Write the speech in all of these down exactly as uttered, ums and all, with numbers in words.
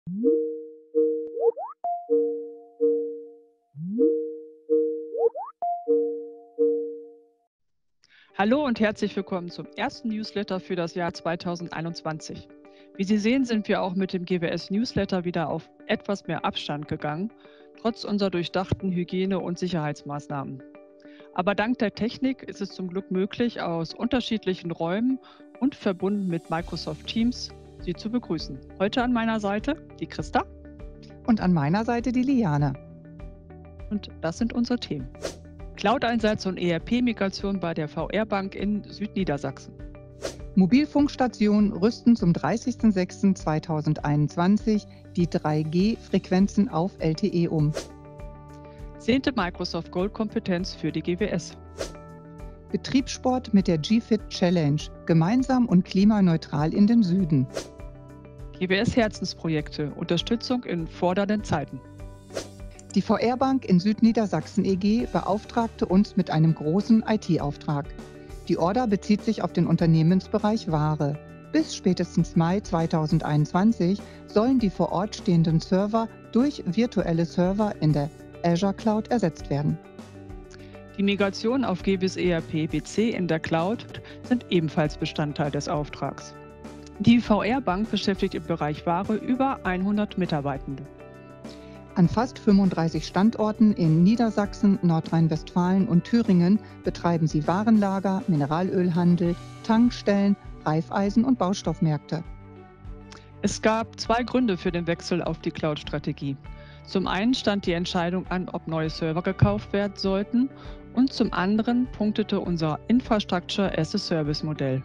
Hallo und herzlich willkommen zum ersten Newsletter für das Jahr zweitausendeinundzwanzig. Wie Sie sehen, sind wir auch mit dem G W S-Newsletter wieder auf etwas mehr Abstand gegangen, trotz unserer durchdachten Hygiene- und Sicherheitsmaßnahmen. Aber dank der Technik ist es zum Glück möglich, aus unterschiedlichen Räumen und verbunden mit Microsoft Teams Sie zu begrüßen. Heute an meiner Seite die Christa Und an meiner Seite die Liane. und das sind unsere Themen. Cloud-Einsatz und E R P-Migration bei der V R Bank in Südniedersachsen. Mobilfunkstationen rüsten zum dreißigsten sechsten zweitausendeinundzwanzig die drei G-Frequenzen auf L T E um. Zehnte Microsoft Gold-Kompetenz für die G W S. Betriebssport mit der G-Fit Challenge, gemeinsam und klimaneutral in den Süden. G W S-Herzensprojekte, Unterstützung in fordernden Zeiten. Die V R Bank in Südniedersachsen E G beauftragte uns mit einem großen I T-Auftrag. Die Order bezieht sich auf den Unternehmensbereich Ware. Bis spätestens Mai zweitausendeinundzwanzig sollen die vor Ort stehenden Server durch virtuelle Server in der Azure Cloud ersetzt werden. Die Migration auf G W S E R P B C in der Cloud sind ebenfalls Bestandteil des Auftrags. Die V R Bank beschäftigt im Bereich Ware über hundert Mitarbeitende. An fast fünfunddreißig Standorten in Niedersachsen, Nordrhein-Westfalen und Thüringen betreiben sie Warenlager, Mineralölhandel, Tankstellen, Reifeisen- und Baustoffmärkte. Es gab zwei Gründe für den Wechsel auf die Cloud-Strategie. Zum einen stand die Entscheidung an, ob neue Server gekauft werden sollten, und zum anderen punktete unser Infrastructure as a Service-Modell.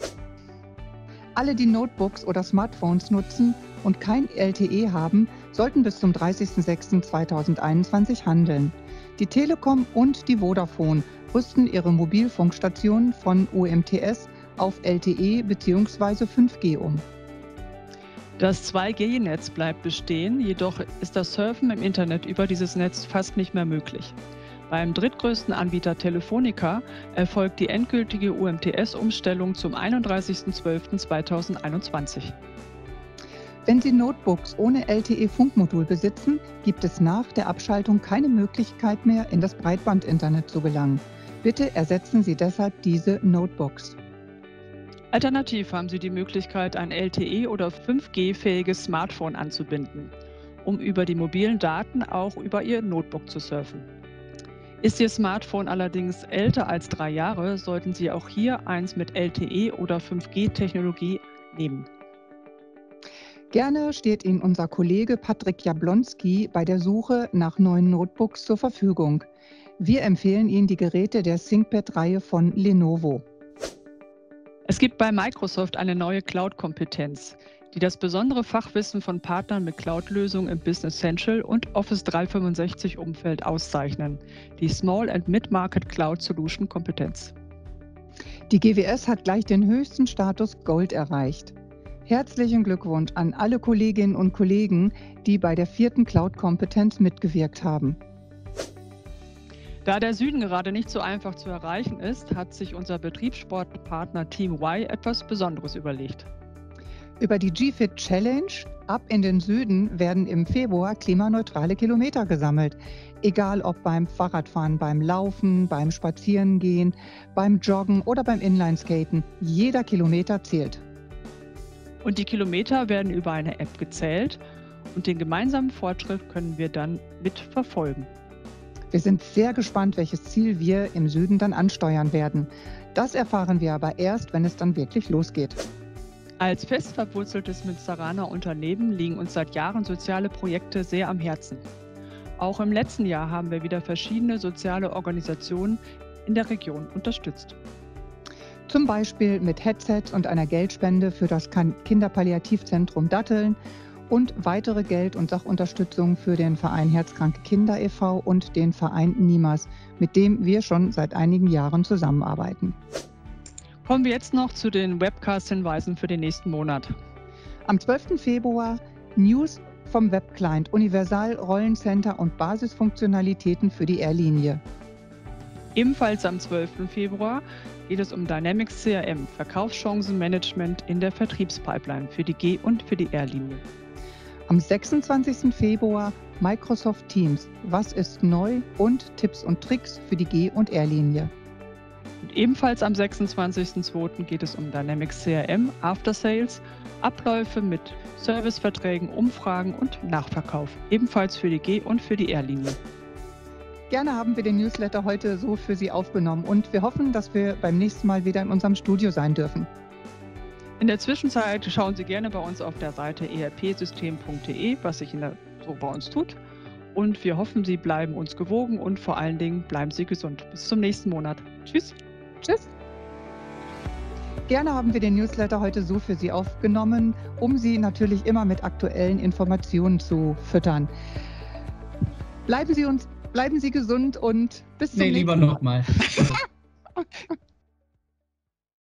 Alle, die Notebooks oder Smartphones nutzen und kein L T E haben, sollten bis zum dreißigsten sechsten zweitausendeinundzwanzig handeln. Die Telekom und die Vodafone rüsten ihre Mobilfunkstationen von U M T S auf L T E bzw. fünf G um. Das zwei G Netz bleibt bestehen, jedoch ist das Surfen im Internet über dieses Netz fast nicht mehr möglich. Beim drittgrößten Anbieter Telefonica erfolgt die endgültige U M T S-Umstellung zum einunddreißigsten zwölften zweitausendeinundzwanzig. Wenn Sie Notebooks ohne L T E-Funkmodul besitzen, gibt es nach der Abschaltung keine Möglichkeit mehr, in das Breitbandinternet zu gelangen. Bitte ersetzen Sie deshalb diese Notebooks. Alternativ haben Sie die Möglichkeit, ein L T E- oder fünf G-fähiges Smartphone anzubinden, um über die mobilen Daten auch über Ihr Notebook zu surfen. Ist Ihr Smartphone allerdings älter als drei Jahre, sollten Sie auch hier eins mit L T E- oder fünf G-Technologie nehmen. Gerne steht Ihnen unser Kollege Patrick Jablonski bei der Suche nach neuen Notebooks zur Verfügung. Wir empfehlen Ihnen die Geräte der ThinkPad-Reihe von Lenovo. Es gibt bei Microsoft eine neue Cloud-Kompetenz, die das besondere Fachwissen von Partnern mit Cloud-Lösungen im Business Central und Office dreihundertfünfundsechzig-Umfeld auszeichnen, die Small and Mid-Market Cloud Solution Kompetenz. Die G W S hat gleich den höchsten Status Gold erreicht. Herzlichen Glückwunsch an alle Kolleginnen und Kollegen, die bei der vierten Cloud-Kompetenz mitgewirkt haben. Da der Süden gerade nicht so einfach zu erreichen ist, hat sich unser Betriebssportpartner Team Y etwas Besonderes überlegt. Über die G-Fit Challenge ab in den Süden werden im Februar klimaneutrale Kilometer gesammelt. Egal ob beim Fahrradfahren, beim Laufen, beim Spazierengehen, beim Joggen oder beim Inlineskaten. Jeder Kilometer zählt. Und die Kilometer werden über eine App gezählt und den gemeinsamen Fortschritt können wir dann mitverfolgen. Wir sind sehr gespannt, welches Ziel wir im Süden dann ansteuern werden. Das erfahren wir aber erst, wenn es dann wirklich losgeht. Als fest verwurzeltes Münsteraner Unternehmen liegen uns seit Jahren soziale Projekte sehr am Herzen. Auch im letzten Jahr haben wir wieder verschiedene soziale Organisationen in der Region unterstützt. Zum Beispiel mit Headsets und einer Geldspende für das Kinderpalliativzentrum Datteln und weitere Geld- und Sachunterstützung für den Verein Herzkranke Kinder e V und den Verein Nimas, mit dem wir schon seit einigen Jahren zusammenarbeiten. Kommen wir jetzt noch zu den Webcast-Hinweisen für den nächsten Monat. Am zwölften Februar News vom Webclient, Universal Rollencenter und Basisfunktionalitäten für die R-Linie. Ebenfalls am zwölften Februar geht es um Dynamics C R M, Verkaufschancenmanagement in der Vertriebspipeline für die G- und für die R-Linie. Am sechsundzwanzigsten Februar Microsoft Teams. Was ist neu? Und Tipps und Tricks für die G- und R-Linie. Und ebenfalls am sechsundzwanzigsten zweiten geht es um Dynamics C R M, After Sales, Abläufe mit Serviceverträgen, Umfragen und Nachverkauf. Ebenfalls für die G- und für die R-Linie. Gerne haben wir den Newsletter heute so für Sie aufgenommen und wir hoffen, dass wir beim nächsten Mal wieder in unserem Studio sein dürfen. In der Zwischenzeit schauen Sie gerne bei uns auf der Seite e r p system punkt d e, was sich in der, so bei uns tut. Und wir hoffen, Sie bleiben uns gewogen und vor allen Dingen bleiben Sie gesund. Bis zum nächsten Monat. Tschüss. Tschüss. Gerne haben wir den Newsletter heute so für Sie aufgenommen, um Sie natürlich immer mit aktuellen Informationen zu füttern. Bleiben Sie uns, bleiben Sie gesund und bis zum nee, nächsten lieber Mal. nochmal.